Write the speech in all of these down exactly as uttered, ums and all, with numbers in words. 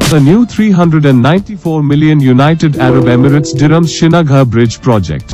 A new three hundred ninety-four million United Arab Emirates dirhams Shinaghar Bridge project.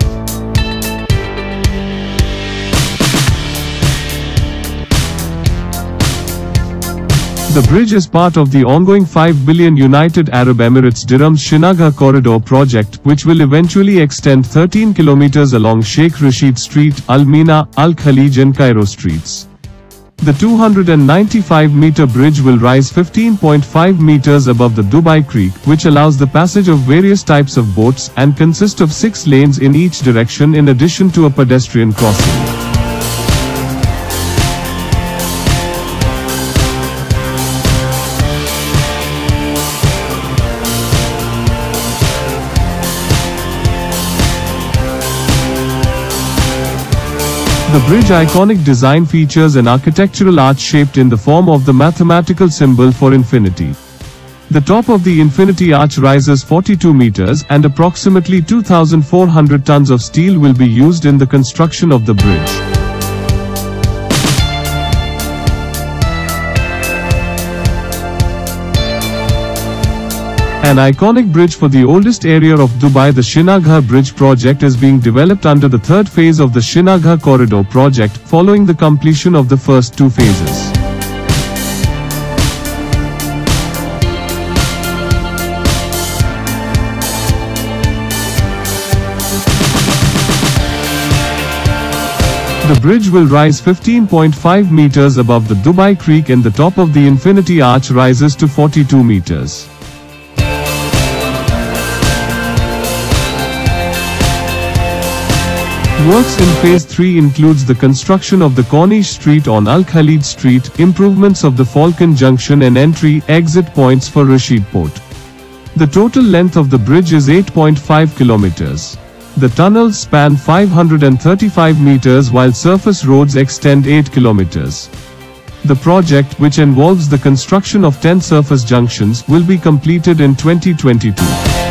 The bridge is part of the ongoing five billion United Arab Emirates dirhams Shinaghar Corridor project, which will eventually extend thirteen kilometers along Sheikh Rashid Street, Al Mina, Al Khalij and Cairo streets. The two hundred ninety-five meter bridge will rise fifteen point five meters above the Dubai Creek, which allows the passage of various types of boats, and consist of six lanes in each direction in addition to a pedestrian crossing. The bridge iconic design features an architectural arch shaped in the form of the mathematical symbol for infinity. The top of the infinity arch rises forty-two meters, and approximately two thousand four hundred tons of steel will be used in the construction of the bridge. An iconic bridge for the oldest area of Dubai, the Shinaghar Bridge project is being developed under the third phase of the Shinaghar Corridor project, following the completion of the first two phases. The bridge will rise fifteen point five meters above the Dubai Creek, and the top of the infinity arch rises to forty-two meters. Works in Phase three includes the construction of the Corniche Street on Al Khalid Street, improvements of the Falcon Junction and entry-exit points for Rashid Port. The total length of the bridge is eight point five kilometers. The tunnels span five hundred thirty-five meters while surface roads extend eight kilometers. The project, which involves the construction of ten surface junctions, will be completed in twenty twenty-two.